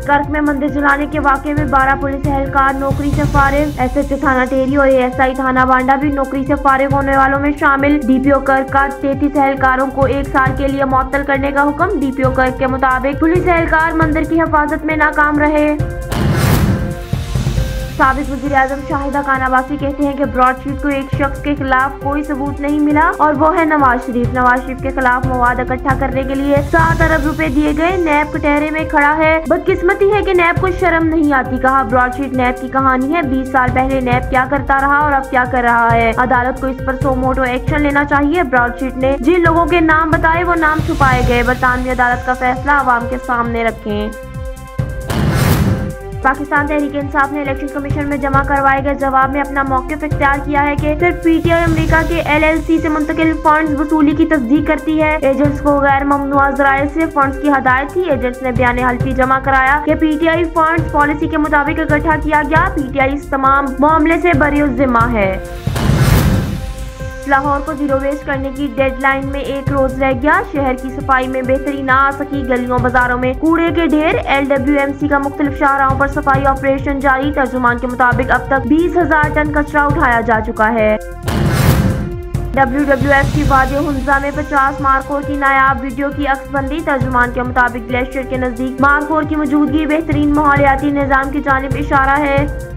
कर्क में मंदिर जलाने के वाकये में 12 पुलिस एहलकार नौकरी से फारिग। एसएचओ थाना टेहरी और एएसआई थाना बांडा भी नौकरी से फारिग होने वालों में शामिल। डीपीओ कर्क का 33 एहलकारों को 1 साल के लिए मुअत्तल करने का हुक्म। डीपीओ कर्क के मुताबिक पुलिस एहलकार मंदिर की हिफाजत में नाकाम रहे। साबिक वज़ीर-ए-आज़म शाहिदा खान अब्बासी कहते हैं कि ब्रॉडशीट को एक शख्स के खिलाफ कोई सबूत नहीं मिला और वो है नवाज शरीफ। नवाज शरीफ के खिलाफ मवाद इकट्ठा करने के लिए 7 अरब रुपए दिए गए। नैब कटहरे में खड़ा है। बदकिस्मती है कि नैब को शर्म नहीं आती। कहा ब्रॉडशीट नैब की कहानी है। 20 साल पहले नैब क्या करता रहा और अब क्या कर रहा है। अदालत को इस पर सो मोटो एक्शन लेना चाहिए। ब्रॉडशीट ने जिन लोगों के नाम बताए वो नाम छुपाए गए। बरतानवी अदालत का फैसला अवाम के सामने रखें। पाकिस्तान तहरीक-ए-इंसाफ ने इलेक्शन कमीशन में जमा करवाए गए जवाब में अपना मौक़िफ़ इख्तियार किया है कि सिर्फ पीटीआई अमेरिका के एलएलसी से मुंतकिल फंड्स वसूली की तस्दीक करती है। एजेंट्स को गैर ममनुआ ज़राए से फंड्स की हदायत थी। एजेंट्स ने बयान हल्फी जमा कराया कि पीटीआई फंड्स पॉलिसी के मुताबिक इकट्ठा किया गया। पीटीआई इस तमाम मामले से बरी-उज़्ज़िम्मा है। लाहौर को जीरो वेस्ट करने की डेडलाइन में 1 रोज रह गया। शहर की सफाई में बेहतरी ना आ सकी। गलियों बाजारों में कूड़े के ढेर। LWMC का मुख्तलिफ शाहराहों पर सफाई ऑपरेशन जारी। तर्जुमान के मुताबिक अब तक 20,000 टन कचरा उठाया जा चुका है। WWF की वादी हुंजा में 50 मारखोर की नायाब वीडियो की अक्सबंदी। तर्जुमान के मुताबिक ग्लेशियर के नजदीक मारखोर की मौजूदगी बेहतरीन माहौलियाती निजाम की जानिब इशारा है।